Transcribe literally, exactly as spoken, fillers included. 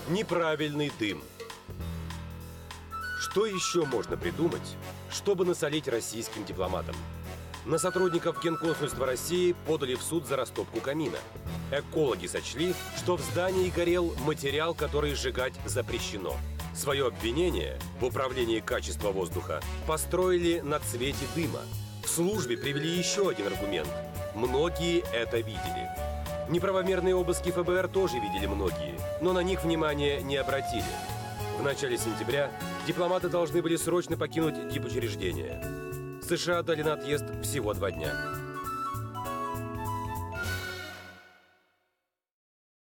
Неправильный дым. Что еще можно придумать, чтобы насолить российским дипломатам? На сотрудников Генконсульства России подали в суд за растопку камина. Экологи сочли, что в здании горел материал, который сжигать запрещено. Свое обвинение в управлении качеством воздуха построили на цвете дыма. В службе привели еще один аргумент. Многие это видели. Неправомерные обыски эф бэ эр тоже видели многие, но на них внимания не обратили. В начале сентября дипломаты должны были срочно покинуть дипучреждение. США дали на отъезд всего два дня.